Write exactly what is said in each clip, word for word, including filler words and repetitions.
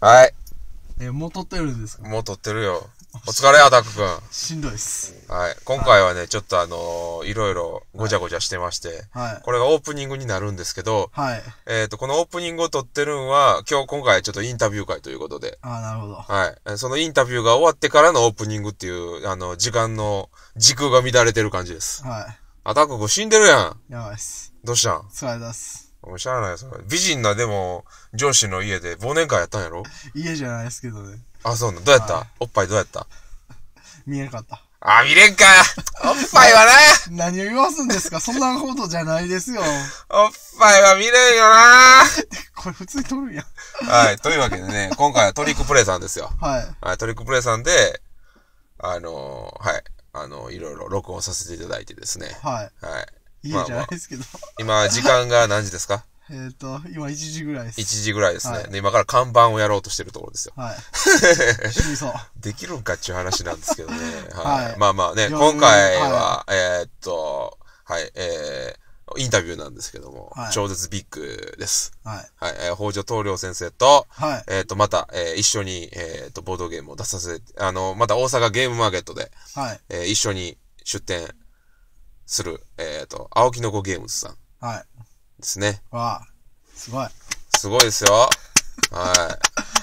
はい。 え、もう撮ってるんですか？ もう撮ってるよ。お疲れ、アタックくん。 しんどいっす。 はい。今回はね、ちょっとあのー、いろいろごちゃごちゃしてまして、はい。これがオープニングになるんですけど、はい。えっと、このオープニングを撮ってるんは、今日、今回ちょっとインタビュー会ということで。 ああ、なるほど。 はい。そのインタビューが終わってからのオープニングっていう、あの、時間の時空が乱れてる感じです。はい。アタックくん死んでるやん。 やばいっす。 どうしたん？ 疲れたっす。 もうしゃあないよ、それ。美人な、でも、上司の家で忘年会やったんやろ？ 家じゃないですけどね。 あ、そうなの。どうやった？はい、おっぱいどうやった？ 見えんかった。 あ、見れんか。おっぱいはな。 何を言わすんですか？そんなことじゃないですよ。 おっぱいは見れんよな。 これ普通に撮るんや。 はい。というわけでね、今回はトリックプレイさんですよ。はい。はい。トリックプレイさんで、あのー、はい。あのー、いろいろ録音させていただいてですね。はい。はい。 家じゃないですけど。 まあまあ、今、時間が何時ですか？ えっと、今いちじぐらいです。 いちじぐらいですね。はい、で、今から看板をやろうとしてるところですよ。はい。死にそう。できるんかっていう話なんですけどね。はい。はい、まあまあね、今回は、はい、えー、っと、はい、えー、インタビューなんですけども、はい、超絶ビッグです。はい。はい、えー、北条東良先生と、はい、えー、っと、また、えー、一緒に、えー、っと、ボードゲームを出させて、あの、また大阪ゲームマーケットで、はい。えー、一緒に出展する、えー、っと、青木の子ゲームズさん。はい。ですね。 わあ、すごい。 すごいですよ。はい。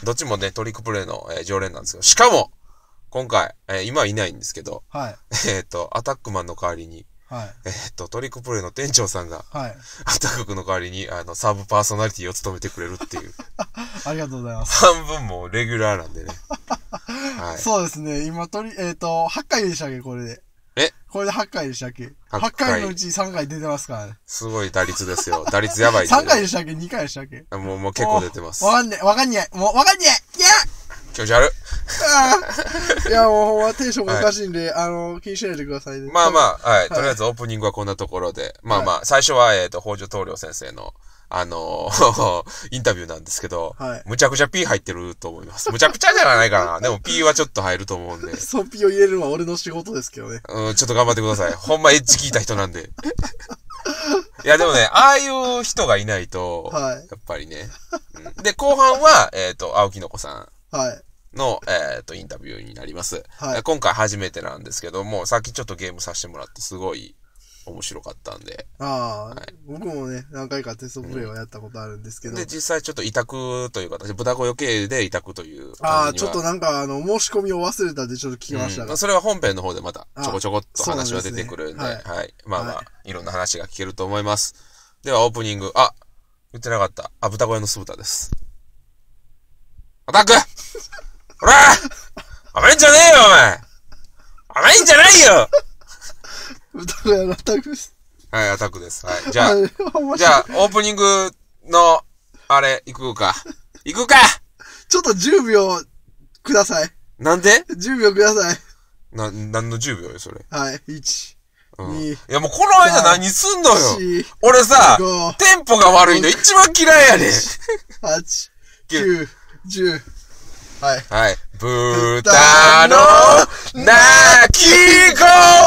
どっちもね、トリックプレイの、えー、常連なんですよ。しかも、今回、えー、今はいないんですけど、はい。えっと、アタックマンの代わりに、はい。えっと、トリックプレイの店長さんが、はい。アタック君の代わりに、あの、サブパーソナリティを務めてくれるっていう。 ありがとうございます。 半分もレギュラーなんでね。 はい。そうですね。今、とり、えっと、はちかいでしたっけ、これで。えこれではちかいでしたっけ？ はち 回のうちさんかい出てますからね。 すごい打率ですよ。打率やばい、ね。 さんかいでしたっけ？ に 回でしたっけ？ もう、もう結構出てます。 わかんねえ、わかんねえ。もう、わかんねえいや気持ち悪い。いや、もう、ほんまテンションがおかしいんで、はい、あの、気にしないでくださいね。 まあまあ、はい。とりあえずオープニングはこんなところで。まあまあ、最初は、えっと、北条東良先生の、あのー、インタビューなんですけど、はい、むちゃくちゃ P 入ってると思います。むちゃくちゃじゃないかな。でも P はちょっと入ると思うんで。 そう、P を入れるのは俺の仕事ですけどね。 うん、ちょっと頑張ってください。ほんまエッジ聞いた人なんで。いや、でもね、ああいう人がいないと、はい、やっぱりね。うん、で、後半は、えっと、青木の子さん。はい。の、えっと、インタビューになります。はい。今回初めてなんですけども、さっきちょっとゲームさせてもらってすごい、面白かったんで。 ああ、はい、僕もね、何回かテストプレイはやったことあるんですけど。うん、 で、実際ちょっと委託という形、豚小余計で委託という感じには。ああ、ちょっとなんか、あの、申し込みを忘れたんでちょっと聞きましたが、 うん。それは本編の方でまた、ちょこちょこっと話は出てくるんで、でね、はい、はい。まあまあ、はい、いろんな話が聞けると思います。では、オープニング、あ、言ってなかった。あ、豚小屋の酢豚です。アタックほら甘いんじゃねえよ、お前甘いんじゃないよ豚小屋のアタックです。 はい、アタックです。はい。じゃあ、じゃあ、オープニングの、あれ、行くか。行くかちょっとじゅうびょうください。 なんで ? じゅう 秒ください。 な、なんのじゅうびょうよ、それ。 はい。いち、 うん、に。いや、もうこの間何すんのよ。俺さ、テンポが悪いの一番嫌いやねん。 はち、きゅう、じゅう。はい。 はい。豚の鳴き声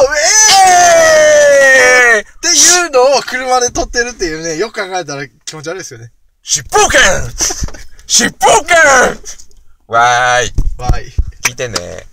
っていうのを車で撮ってるっていうね、よく考えたら気持ち悪いですよね。 疾風剣疾風剣わーい。 わーい。 聞いてね。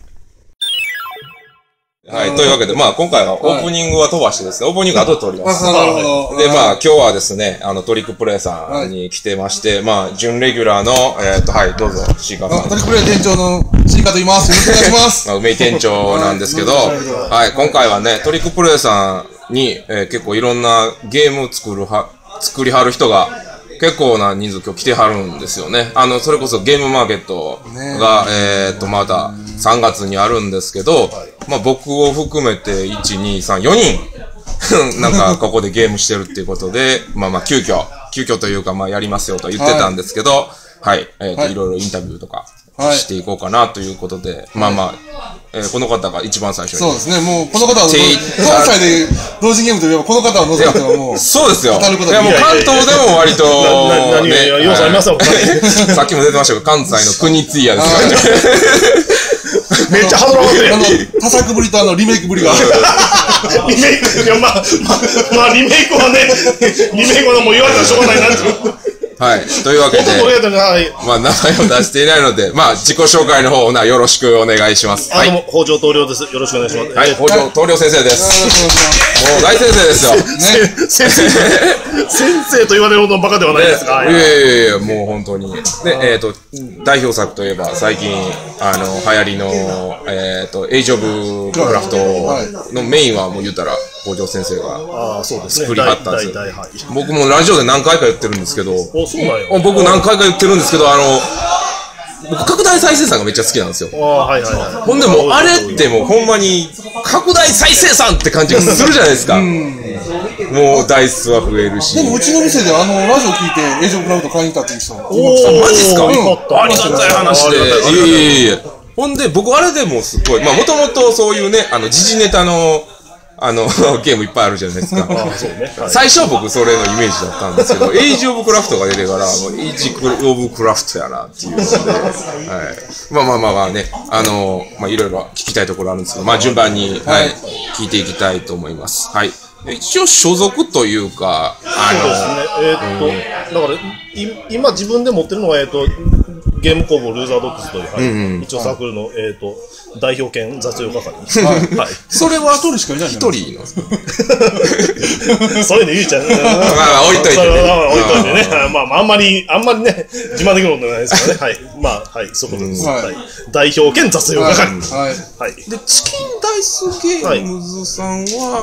はい。というわけで、まあ、今回はオープニングは飛ばしてですね、オープニング後で撮ります。なるほど。で、まあ、今日はですね、あの、トリックプレイさんに来てまして、まあ、準レギュラーの、えっと、はい、どうぞ、シーカーさん。 トリックプレイ店長のシーカーと言います。よろしくお願いします。 まあ、梅井店長なんですけど、はい、今回はね、トリックプレイさんに、えー、結構いろんなゲームを作るは、作りはる人が、結構な人数今日来てはるんですよね。あの、それこそゲームマーケットが、えっと、まださんがつにあるんですけど、まあ僕を含めていち、に、さん、よにんなんかここでゲームしてるっていうことで、まあまあ急遽、急遽というかまあやりますよと言ってたんですけど、はい、えっと、いろいろインタビューとかしていこうかなということで、まあまあ、えー、この方が一番最初に。 そうですね。もう、この方は、関西で同時ゲームといえば、この方は除いてはもう。 そうですよ。いや、もう関東でも割と、 何ね、要素ありますよ。 さっきも出てましたけど、関西の国ツイヤですからね。 めっちゃハードル上がってる。 あの、多作ぶりとあの、リメイクぶりが。 リメイク、いや、まあ、まあ、まあ、リメイクはね、リメイクはもう言われたらしょうがないなっていう。 はい。というわけで、まあ、名前を出していないので、まあ、自己紹介の方をな、よろしくお願いします。 はい。どうも、北条棟梁です。よろしくお願いします。 はい、北条棟梁先生です。もう大先生ですよ。 先生、先生と言われるほどのバカではないですが。 いやいやいや、もう本当に。で、えっと、代表作といえば、最近、あの、流行りの、えっと、エイジオブクラフトのメインはもう言ったら、北条先生が作りはったんですよ。僕もラジオで何回か言ってるんですけど、僕何回か言ってるんですけど、あの、僕、拡大再生産がめっちゃ好きなんですよ。ほんでもう、あれってもうほんまに、拡大再生産って感じがするじゃないですか。もう、台数は増えるし。 でも、うちの店であの、ラジオ聞いて、エイジオブクラウド買いに行ったっていう人も。 おー、マジっすか？ありがたい話で。いやいやいや。ほんで、僕あれでもすごい、まあ、もともとそういうね、あの、時事ネタの、あの、ゲームいっぱいあるじゃないですか。最初は僕それのイメージだったんですけど、エイジオブクラフトが出てから、エイジオブクラフトやなっていうので、はい。まあまあまあまあね、あの、まあいろいろ聞きたいところあるんですけど、まあ順番に、はい、聞いていきたいと思います。はい。一応所属というか、 あの、そうですね。えー、っと、だから、今自分で持ってるのは、えー、っと、ゲーム工房ルーザードックスという、はいうんうん、一応サークルの、えー、と代表兼雑用係、はいはい、 それは一人しかいないんじゃないですか。一人のそういうの言うちゃうまあまあ置いといてね置いといてねまあまああんまりあんまりね自慢できることないですからねはいまあはいそういうことです、うんはい、代表兼雑用係、はいはい、でチキンダイスゲームズさんは、はい、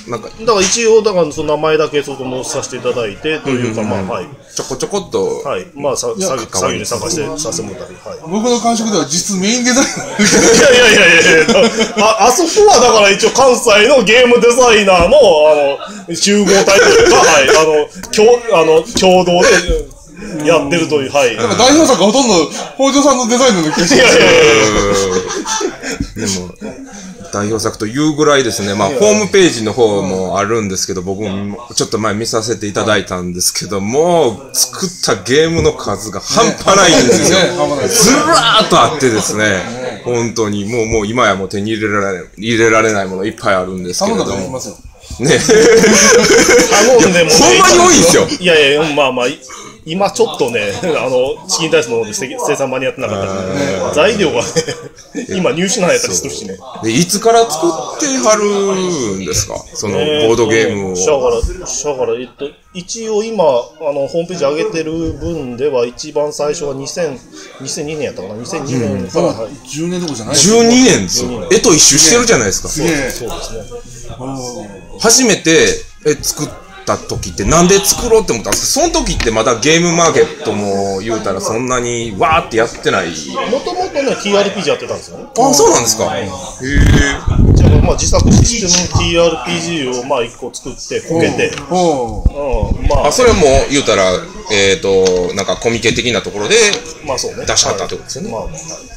なんかだから一応だからその名前だけそのさせていただいてというか、うんうんうん、まあはいちょこちょこっとはいまあさ作業に参加してさせてもらったり、はい、 僕の感触では実質メインデザイナーいやいやいやいやあ, あそこはだから一応関西のゲームデザイナーのあの集合体というか、はい、あの共あの共同でやってるという、はい。 なんか代表作がほとんど北条さんのデザインの気がします。いやいやいやでも代表作というぐらいですね、まあ、ホームページの方もあるんですけど、僕もちょっと前見させていただいたんですけども、作ったゲームの数が半端ないんですよ。ずらーっとあってですね、本当に、もう、もう今やもう手に入れられない、入れられないものいっぱいあるんですけれども。 頼んだと思いますよ。 ね。 頼んでも、ね、 ほんまに多いんですよ。 いやいや、まあまあ、今ちょっとね、あの、チキンダイスの方で生産間に合ってなかったんで、ね、材料がね、今入手ないやったりするしね。 で、いつから作ってはるんですかその、ボードゲームを。 シャガラ、シャガラ、えっと、一応今、あの、ホームページ上げてる分では、一番最初はにせん、にせんにねんやったかな ?にせんにねんから、うんはい、 じゅうねんどころじゃないじゅうにねんですよ。絵と一周してるじゃないですか。 そうですね。 初めて、え、作った時ってなんで作ろうって思ったんですか？その時ってまだゲームマーケットも言うたらそんなにわーってやってない。 もともとね ティーアールピージー やってたんですよね。 あ、そうなんですか。へー。じゃあまあ自作システム ティーアールピージー をまあ一個作ってこけて。 うん。まあ。あ、それも言うたらえっとなんかコミケ的なところでまあそうね。 出しはったってことですよね。 まあ。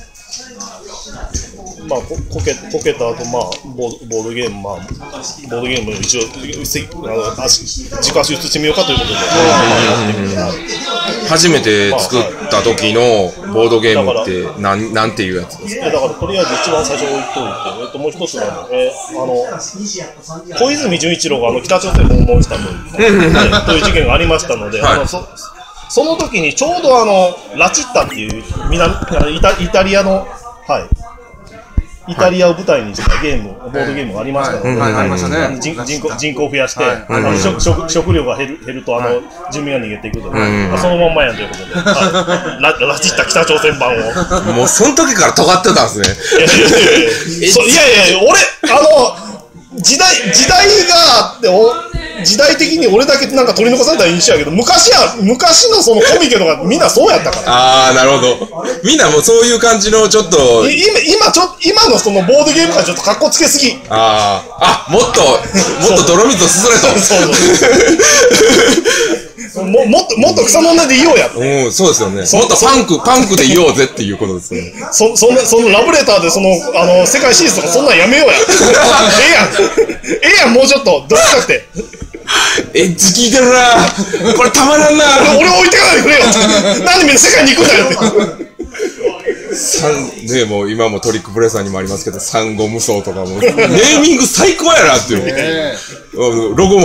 まあ、こけ、こけた後、まあ、ボード、ボードゲーム、まあ、ボードゲーム一応、あの、自家出してみようかということで、 初めて作った時のボードゲームってなん、なんていうやつですか？ だから、とりあえず一番最初置いといて、えっと、もう一つが、えー、あの、小泉純一郎があの北朝鮮訪問したという、はい、という事件がありましたので、はい、あのそその時にちょうどあの、ラチッタっていう、南イタ、イタリアの、はい、イタリアを舞台にしたゲーム、ボードゲームがありましたので、 はい、ありましたね。 人口、人口を増やして、はい、あの食、食、食料が減る、減ると、あの、住民が逃げていくと、まあ、そのまんまやんということで、はい、ラ、ラチッタ北朝鮮版を。 もう、その時から尖ってたんですね。 いやいやいや、俺、あの、時代、時代があって、お、時代的に俺だけなんか取り残された印象やけど、昔は、昔のそのコミケとかみんなそうやったから。 ああ、なるほど。みんなもうそういう感じのちょっと。 今、今ちょ、今のそのボードゲームがちょっと格好つけすぎ。 ああ、あ、もっと、もっと泥水をすすれと。そうそうも、もっと、もっと草の根でいようやと。 うん、そうですよね。もっとパンク、パンクでいようぜっていうことですね。 そ、そんな、そのラブレターでその、あの、世界進出とかそんなんやめようや。ええやん。ええやん、もうちょっと、どっちかって。 エッジ効いてるなこれたまらんな俺置いてかないでくれよなんでみんな世界に行くんだよってサンねもう今もトリックプレイさんにもありますけどサンゴ無双とかもネーミング最高やなっていう、ね、ロゴもね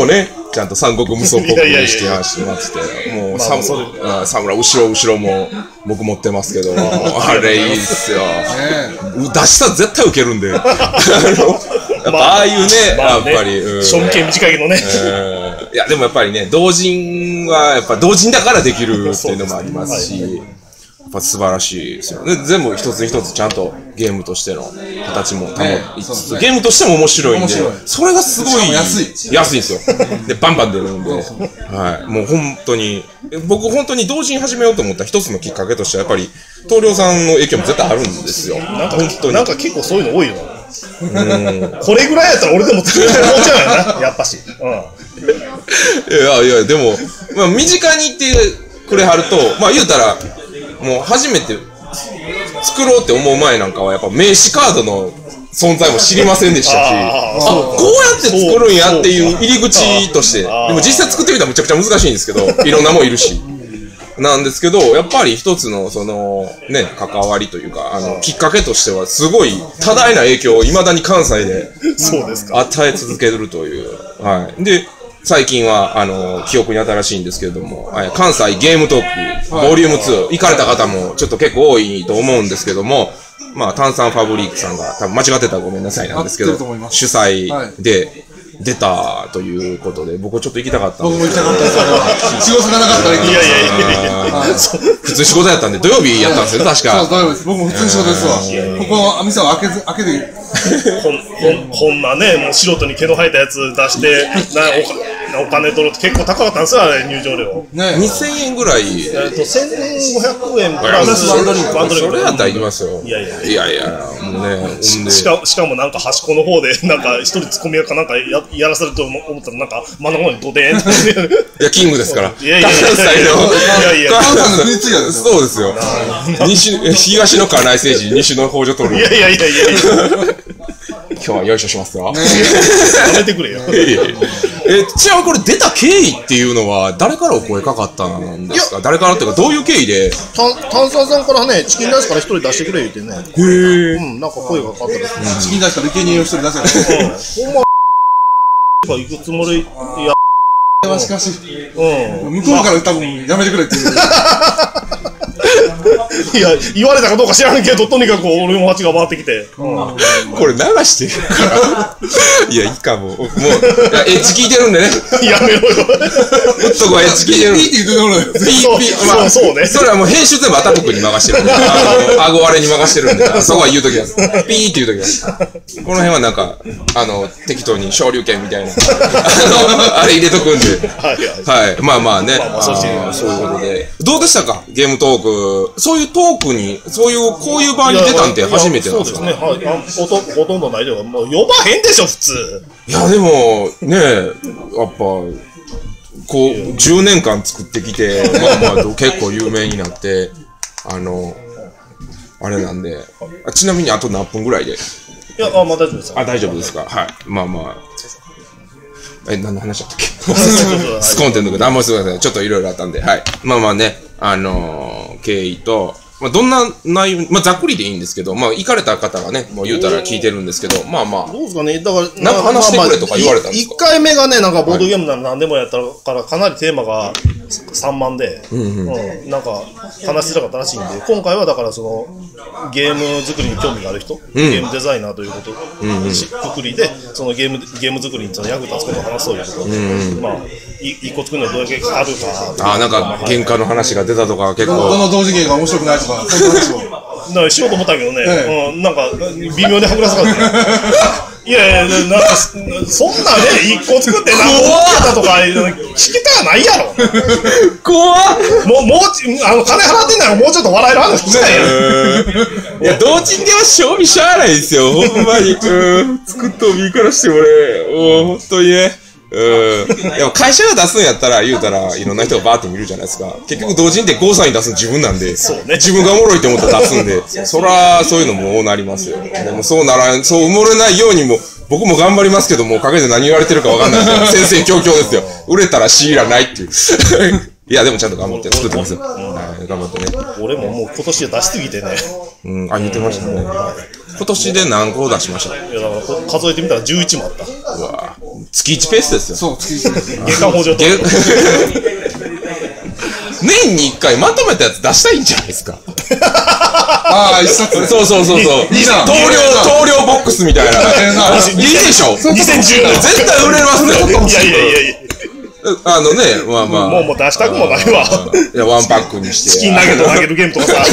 ちゃんと三国無双っぽくしてやしてもらってて、もうサムラ、サムラ、後ろ後ろも僕持ってますけど、あれいいっすよ。出したら絶対ウケるんで。やっぱああいうね、やっぱり。 賞味期限短いけどね。 いや、でもやっぱりね、同人は、やっぱ同人だからできるっていうのもありますし、やっぱ素晴らしいですよね。全部一つ一つちゃんとゲームとしての形も保ちつつ、ゲームとしても面白いんで、それがすごい安い。安いんですよ。で、バンバン出るんで、はい。もう本当に、僕本当に同人始めようと思った一つのきっかけとしては、やっぱり、棟梁さんの影響も絶対あるんですよ。 なんか、本当に。なんか結構そういうの多いよな。これぐらいやったら俺でも作れるもんじゃないな、やっぱし。 いやいや、でも、まあ、身近に言ってくれはると、まあ言うたら、もう初めて作ろうって思う前なんかはやっぱ名刺カードの存在も知りませんでしたし、あ、こうやって作るんやっていう入り口として、でも実際作ってみたらむちゃくちゃ難しいんですけど、いろんなもんいるし。なんですけど、やっぱり一つのそのね、関わりというか、あの、きっかけとしてはすごい多大な影響を未だに関西で与え続けるという。はい。で、最近は、あの、記憶に新しいんですけれども、関西ゲームトーク、ボリュームツー、行かれた方もちょっと結構多いと思うんですけども、まあ、炭酸ファブリックさんが、多分間違ってたらごめんなさいなんですけど、主催で出たということで、僕ちょっと行きたかったんですけど。僕も行きたかったです。仕事がなかったら行きました。いやいやいやいや普通仕事やったんで、土曜日やったんですよ、確か。そう、土曜日です。僕も普通仕事ですわ。ここの店は開けず、開けて、 こん、こんなね、もう素人に毛の生えたやつ出して、なお金取るって結構高かったんですよ、あれ、入場料。 にせんえんぐらい。 えっと、せんごひゃくえんプラスワンドリンク。 それやったら行きますよ。 いやいや。 いやいや、もうね。 しかしかもなんか端っこの方で、なんか一人ツッコミやかなんかややらせると思ったら、なんか真ん中の方にドデーンって。 いや、キングですから。 いやいやいや。関西の。いやいや。 関西の国津屋です。そうですよ。西、東の金井誠治、西の北条取る。 いやいやいやいや。 今日はよいしょしますよ。 やめてくれよ。 え、ちなみにこれ出た経緯っていうのは誰からお声かかったんですか？誰からっていうかどういう経緯で？ 炭酸さんからね、チキンライスから一人出してくれ言ってね。へぇー。うん、なんか声がかかったです。 チキンライスから生贄を一人出せる。 ほんま、行くつもり、いや。 しかし、うん。向こうから多分やめてくれっていう。 いや、言われたかどうか知らんけど、とにかく俺も街が回ってきて。 これ流してるから。いや、いいかも。もう、エッジ聞いてるんでね。 やめろよ。 そこはエッジ聞いてる。 ピーって言ってるのよ。ピーピー。まあ、そうね。それはもう編集全部アタックに任してるんで。顎割れに任してるんで。そこは言うときます。ピーって言うときます。この辺はなんか、あの、適当に昇竜拳みたいな。あれ入れとくんで。はい。まあまあね。そういうことで。どうでしたか？ゲームトーク。そういうトークに、そういう、こういう場に出たんって初めてなんですか？ そうですね。はい。ほと、ほとんどないでは、もう呼ばへんでしょ、普通。 いや、でも、ねえ、やっぱ、こう、じゅうねんかん作ってきて、まあまあ、結構有名になって、あの、あれなんで、ちなみにあと何分ぐらいで？いや、あ、まあ大丈夫です。 あ、大丈夫ですか？はい。まあまあ。え、何の話だったっけ？スコンテンツが、あ、もうすみません。ちょっといろいろあったんで、はい。まあまあね、あのー、経緯と、まあ、どんな内容、まあ、ざっくりでいいんですけど、まあ、行かれた方がね、もう言うたら聞いてるんですけど、まあまあ。 どうですかね、だから、 なんか話してくれとか言われたんですか？ いっかいめがね、なんかボードゲームなら何でもやったからかなりテーマが散漫で、うんうんうん、なんか話しづらかったらしいんで、今回はだからその、ゲーム作りに興味がある人、うん、ゲームデザイナーということ、うんうん、くくりで、そのゲーム、ゲーム作りにその役立つことを話そうよと、うんうん、まあ、一個作るのはどれだけあるか。 ああ、なんか、喧嘩の話が出たとか結構。 どの同時ゲームが面白くないとか、そういう話を。 だからしようと思ったけどね、ええ、うん、なんか、微妙にはぐらさかった。いやいや、なんか、そんなね、一個作って何個作ったとか、聞きたくないやろ。 怖っもう、もう、あの、金払ってんならもうちょっと笑える話聞きたいやん。いや、同人では賞味しゃあないですよ、ほんまに。うん、作っとみからしてもね、もう、ほんとにね。うん。でも会社が出すんやったら、言うたら、いろんな人がバーって見るじゃないですか。結局同人ってゴーサイン出すの自分なんで、そうね。自分がおもろいって思ったら出すんで、そら、そういうのもなりますよ。でもそうならん、そう埋もれないようにも、僕も頑張りますけども、陰で何言われてるかわかんないですよ。先生強強ですよ。売れたらシーラないっていう。いや、でもちゃんと頑張って作ってますよ。はい、頑張ってね。 俺ももう今年で出しすぎてね。 うん、あ、言ってましたね。今年で何個出しました？ いや、だから数えてみたらじゅういちもあった。 うわ月いちペースですよ。 そう、月いちペース。 月間補助と。 年にいっかいまとめたやつ出したいんじゃないですか。 ああ、一冊。 そうそうそうそう。 いいな。 棟梁、棟梁ボックスみたいな。いいでしょ ? にせんじゅうねん。 絶対売れますよ。 いやいやいやいや。 あのね、まあまあ。 もうもう出したくもないわ。 いや、ワンパックにして。 チキンナゲット投げるゲームとかさ。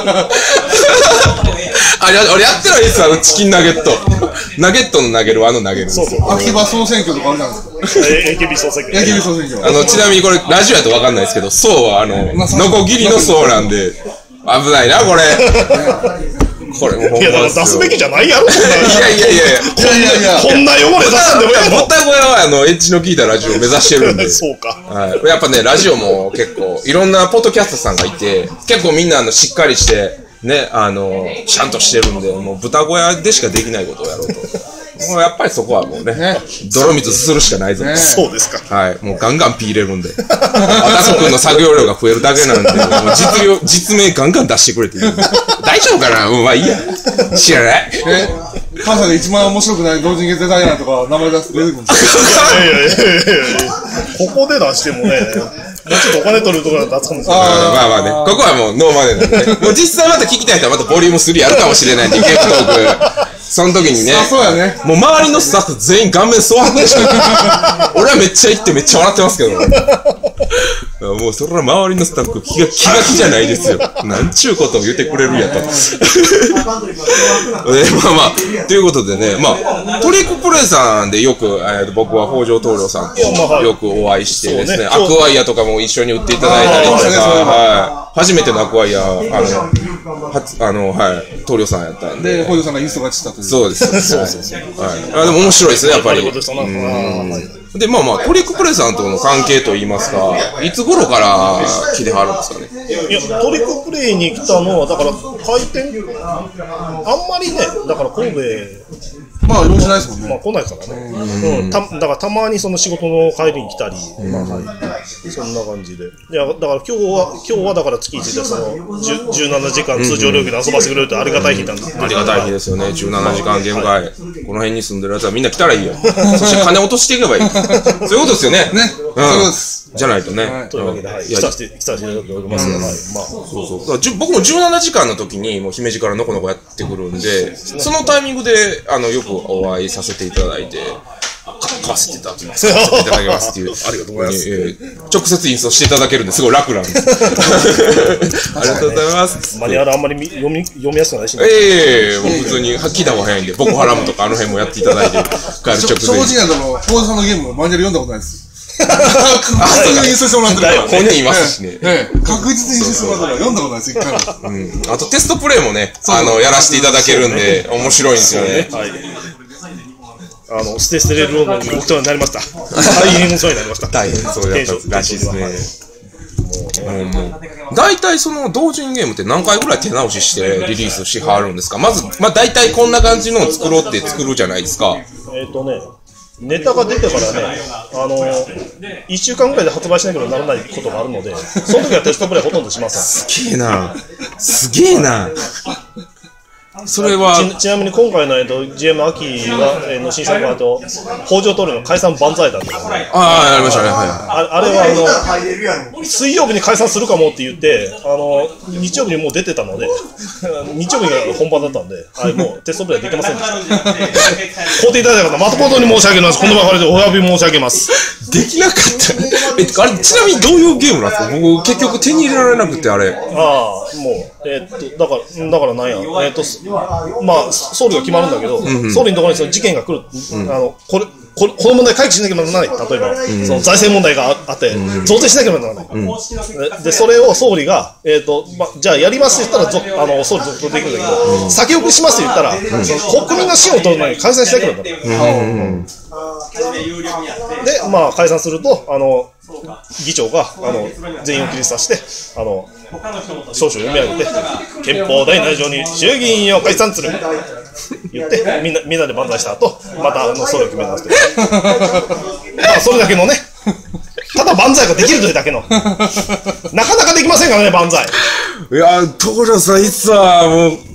あれ、俺やってないですよ、あのチキンナゲット。ナゲットの投げる、あの投げる。 そうそう。 秋葉総選挙とかあるじゃないですか。 エーケービー 総選挙。 エーケービー 総選挙。 あの、ちなみにこれ、ラジオやとわかんないですけど、層はあの、ノコギリの層なんで、危ないな、これ。これもほんまいや、だから出すべきじゃないやろ、 いやいやいやいや。 いやいやいや。 こんな汚れ出すんでもやろ。 ボタ小屋は、あの、エッジの効いたラジオを目指してるんで。 そうか。 はい。やっぱね、ラジオも結構、いろんなポッドキャストさんがいて、結構みんな、あの、しっかりして、ね、あの、ちゃんとしてるんで、もう豚小屋でしかできないことをやろうと。もうやっぱりそこはもうね、ね泥水すするしかないぞ、ね。 そうですか。 はい。もうガンガンピー入れるんで。あたこくんの作業量が増えるだけなんで、もう実量、実名ガンガン出してくれていい。大丈夫かなうん、まあいいや。知らない。 え関西で一番面白くない同人芸デザイナーとか名前出す出てくるんですいやいやいやいやここで出してもね、もうちょっとお金取るところだったら出すかもしれない。 まあまあね。ここはもうノーマネなんでね。もう実際また聞きたい人はまたボリュームスリーやるかもしれないっていうゲームトーク。その時にね。 あ、そうやね。 もう周りのスタッフ全員顔面座ってしか俺はめっちゃ行ってめっちゃ笑ってますけど。もうそれは周りのスタッフ気が気が気じゃないですよ。なんちゅうことを言ってくれるんやと。えまあまあ、ということでね、まあ、トリックプレイさんでよく、えー、僕は北条棟梁さんとよくお会いしてですね、アクアイアとかも一緒に売っていただいたりとか、はい、初めてのアクアイア、あの、はあの、はい、棟梁さんやったんで。 で、北条さんがインストがしたという。 そうです。そうそうそう。はい。あ、でも面白いですね、やっぱり。で、まあまあ、トリックプレイさんとの関係といいますか、いつ頃から来てはるんですかね。 いや、トリックプレイに来たのは、だから、回転、あんまりね、だから神戸、 まあ、用事ないですもんね。 まあ、来ないからね。うん。た、だからたまにその仕事の帰りに来たり、まあ、はい。そんな感じで。いや、だから今日は、今日はだから月一でその、じゅうななじかん通常料金で遊ばせてくれるってありがたい日なんです。 ありがたい日ですよね。じゅうななじかんゲーム会。この辺に住んでるやつはみんな来たらいいよ。そして金落としていけばいい。そういうことですよね。 ね。そういうことです。 じゃないとね。 というわけで、はい。来させて、来させていただいておりますが、はい。まあ。 そうそう。だからじゅ僕もじゅうななじかんの時に、もう姫路からのこのこやってくるんで、そのタイミングで、あの、よくお会いさせていただいて、買わせていただきます。買わせていただきますっていう。 ありがとうございます。 えー、直接インストしていただけるんですごい楽なんです。ありがとうございます。 マニュアルあんまり読み、読みやすくないしね。 ええー、もう普通に聞いた方が早いんで、ボコハラムとかあの辺もやっていただいて、帰る直前。 正直なところ、北条さんのゲームマニュアル読んだことないです。確実にインストしてもらってるから。 本人いますしね。 確実にインストしてもらってるから読んだことないです、一回も。 うん。あとテストプレイもね、あの、やらせていただけるんで、面白いんですよね。はい。 あの、捨て捨てれるのにお世話になりました。大変お世話になりました。 大変そうやったらしいですね。大体その同人ゲームって何回ぐらい手直ししてリリースしはるんですか？まず、まあ大体こんな感じのを作ろうって作るじゃないですか。 えっとね、ネタが出てからね、あの、いっしゅうかんぐらいで発売しなければならないことがあるので、その時はテストプレイほとんどしません。 すげえな。すげえな。それはち, ちなみに今回の、えっと、ジーエム 秋が、えー、の新作はあと北条棟梁の解散万歳だったので、 ああやりましたね、はい、 あ, あれはあの水曜日に解散するかもって言ってあの日曜日にもう出てたので日曜日が本番だったんであれもうテストプレイできませんでした買うていただいた方誠に申し訳ないです。この場でお詫び申し上げます。 できなかったえあれちなみにどういうゲームなんですか？僕結局手に入れられなくてあれああもうえー、っとだからだからなんやえー、っとまあ、総理が決まるんだけど、うんうん、総理のところにその事件が来る、うん、あのこれこれこの問題解決しなければならない。例えば、うん、その財政問題があって、うん、増税しなければならない。うん、で, でそれを総理が、えーとま、じゃあやりますって言ったらあの総理続投できるんだけど、うん、先送りしますって言ったら、うん、その国民の信を取るのに解散しなければならない。うんうん、で、まあ解散するとあの議長があの全員を切りさしてあの証書を読み上げて憲法第なな条に衆議院を解散する言ってみんなみんなで万歳した後またあの総理を決めますけどまあそれだけのねただ万歳ができるというだけのなかなかできませんからね万歳。 いや棟梁さんいつはもう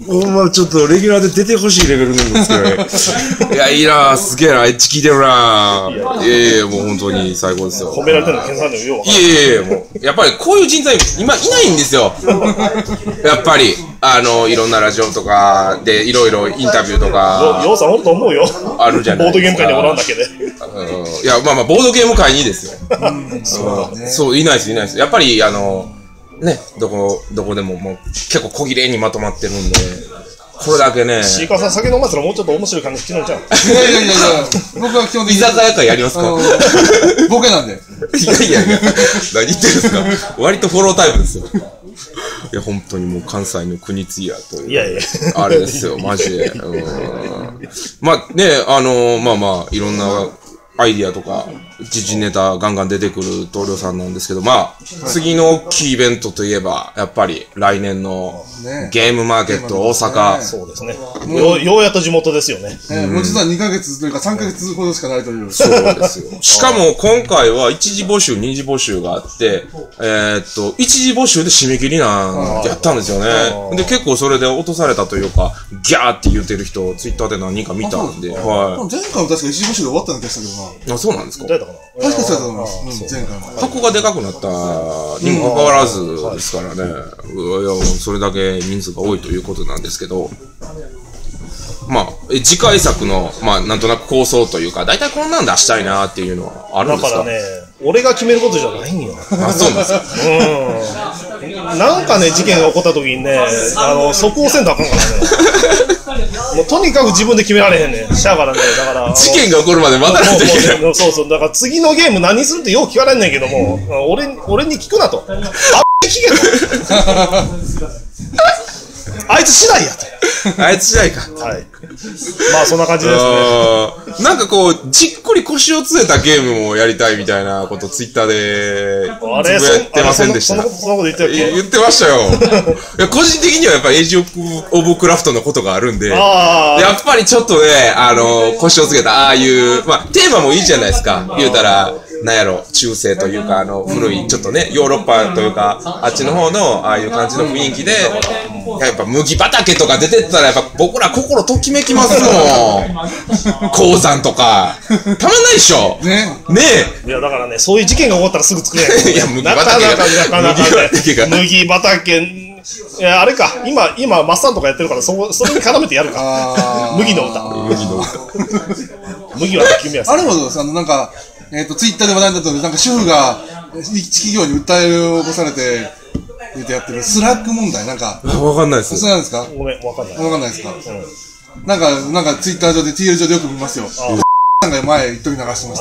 ほんまちょっとレギュラーで出てほしいレベルなんですけどね。いや、いいな、すげえな、エッチ聞いてるな。いやいや、もう本当に最高ですよ。 褒められてるの、ケンさんでもよう。 いやいやいや、もう、やっぱりこういう人材、今いないんですよ。やっぱり、あの、いろんなラジオとかで、いろいろインタビューとか。 ようさんおると思うよ。 あるじゃないですか。 ボードゲーム界におらんだけで。 いや、まあまあ、ボードゲーム界にですよ。そう、いないです、いないです。やっぱり、あの、ね、どこ、どこでももう結構小切れにまとまってるんで、これだけね。 シーカーさん酒飲ませたらもうちょっと面白い感じ聞くのじゃん。いやいやいやいや、僕は基本的に。 居酒屋会やりますか？ ボケなんで。 いやいやいや、何言ってるんですか？割とフォロータイプですよ。いや、本当にもう関西の国津屋という。 いやいや。 あれですよ、マジで。うんまあね、あのー、まあまあ、いろんなアイディアとか、時事ネタガンガン出てくる同僚さんなんですけど、まあ、次の大きいイベントといえば、やっぱり来年のゲームマーケット大阪。 そうですね。よう、ようやっと地元ですよね。 もう実はにかげつというかさんかげつほどしかないという。 そうですよ。しかも今回は一次募集、二次募集があって、えー、っと、一次募集で締め切りなんやったんですよね。で、結構それで落とされたというか、ギャーって言ってる人をツイッターで何人か見たんで、はい。 前回も確か一次募集で終わったんでしたけどな。 あ、そうなんですか？ 誰だかな？ 確かそうだと思います。前回も。 箱がでかくなったにもかかわらずですからね。いや、それだけ人数が多いということなんですけど、まあ、次回作の、まあ、なんとなく構想というか、だいたいこんなん出したいなっていうのはあるんですか？ だからね、俺が決めることじゃないんよ。 あ、そうなんですか？ うん。なんかね、事件が起こった時にね、あの、即応せんとあかんからね。もうとにかく自分で決められへんねん。しゃあからね、だから。 事件が起こるまで待たないといけない。 そうそう、だから次のゲーム何するってよう聞かれんねんけども、俺、俺に聞くなと。あっ聞けと。あいつ次第やと。 あいつ次第か。 はい。まあそんな感じですね。なんかこう、じっくり腰を据えたゲームもやりたいみたいなことツイッターでつぶやいてませんでした。 そんなこと言ってたっけ？ 言ってましたよ。いや個人的にはやっぱエイジオブクラフトのことがあるんで、やっぱりちょっとね、あの、腰をつけた、ああいう、まあテーマもいいじゃないですか。言うたら、なんやろ、中世というか、あの、古い、ちょっとね、ヨーロッパというか、あっちの方の、ああいう感じの雰囲気で、やっぱ麦畑とか出てったら、やっぱ僕ら心ときめきますもん。鉱山とか。たまんないでしょ。ねねえ。いや、だからね、そういう事件が起こったらすぐ作れない。 いや、麦畑が。なかなかなかね。麦畑、いや、あれか、今、今、マッサンとかやってるから、そ、それに絡めてやるか。麦の歌。 麦の歌。 麦は決めやすい。 あれも、あの、なんか、えっと、ツイッターで話題になったとなんか主婦が、一企業に訴えを起こされて、言ってやってるスラック問題、なんか。 わかんないです。 そうなんですか？ ごめん、わかんない。 わかんないですか？うん。なんか、なんかツイッター上で ティーエル 上でよく見ますよ。さんが前一時流してました。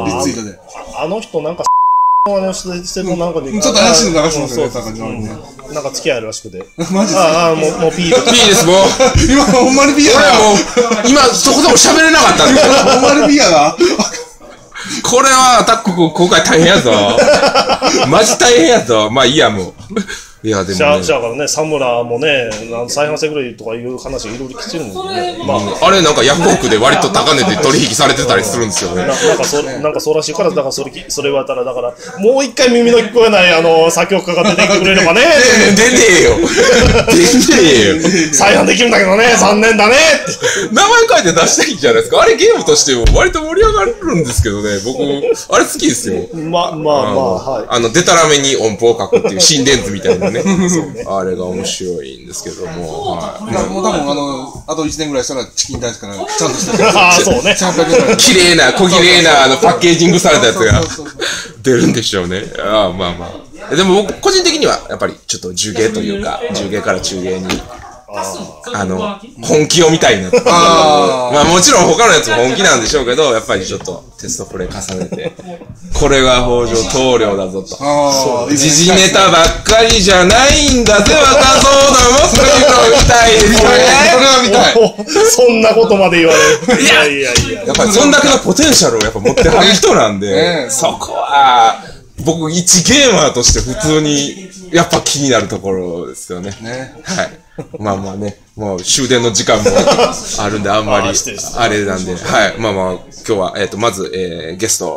リツイートで。 あの人なんか、あの人してるなんかで。 ちょっと怪しいの流してますよね、なんかね。 なんか付き合いあるらしくて。 マジですか？ ああ、もう、もう P です。 P です、もう。 今、ほんまに P やな。 俺もう、今、そこそこ喋れなかったんで。 ほんまに P やな。 これはアタック今回大変やぞ。マジ大変やぞ。まあいいや、もう。いや、でも、ね。 シャーからね、サムラもね、再販性ぐらいとかいう話がいろいろ来てるんですよね。まあ、あれなんかヤフオクで割と高値で取引されてたりするんですよね。 な, なんかそなんかそうらしいから、だからそれ、それ言われたら、だから、もう一回耳の聞こえない、あの、作曲家が出てきてくれればね。 出ねえよ。出ねえよ。 再販できるんだけどね、残念だねって。 名前書いて出したいんじゃないですか。あれゲームとしても割と盛り上がるんですけどね、僕、あれ好きですよ。 ま、まあまあ、はい。 あの、デタラメに音符を書くっていう心電図みたいなね。あれが面白いんですけども、はい。 もう多分あの、あといちねんぐらいしたらチキン大好きからちゃんとしてる。 ああ、そうね。 綺麗な、小綺麗な、あの、パッケージングされたやつが出るんでしょうね。ああ、まあまあ。でも僕、個人的には、やっぱりちょっと重芸というか、重芸から中芸に、あの、本気を見たいなって。あまあもちろん他のやつも本気なんでしょうけど、やっぱりちょっとテストプレイ重ねて、これが北条棟梁だぞと。時事ネタばっかりじゃないんだぜ、若そうなもっと見たいですね。 それは見たい。 そんなことまで言われる。いやいやいや。 やっぱりそんだけのポテンシャルをやっぱ持ってはる人なんで、そこは、僕一ゲーマーとして普通に、やっぱ気になるところですよね。ね。はい。まあまあね、もう終電の時間もあるんで、あんまり、あれなんで、はい。まあまあ、今日は、えっと、まず、えー、ゲストを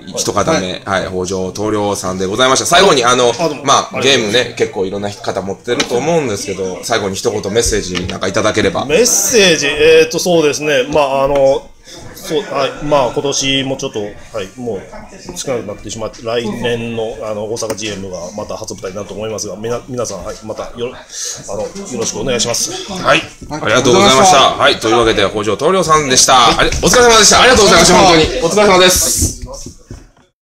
一方目、はい、北条棟梁さんでございました。最後に、あの、まあ、ゲームね、結構いろんな方持ってると思うんですけど、最後に一言メッセージなんかいただければ。 メッセージ、えっと、そうですね、まあ、あの、そう、はい、まあ、今年もちょっと、はい、もう、少なくなってしまって、来年の、あの、大阪 ジーエム がまた初舞台になると思いますが、みな、皆さん、はい、またよろ、あの、よろしくお願いします。 はい。ありがとうございました。はい、というわけで、北条棟梁さんでした。あれ、お疲れ様でした。ありがとうございました、本当に。お疲れ様です。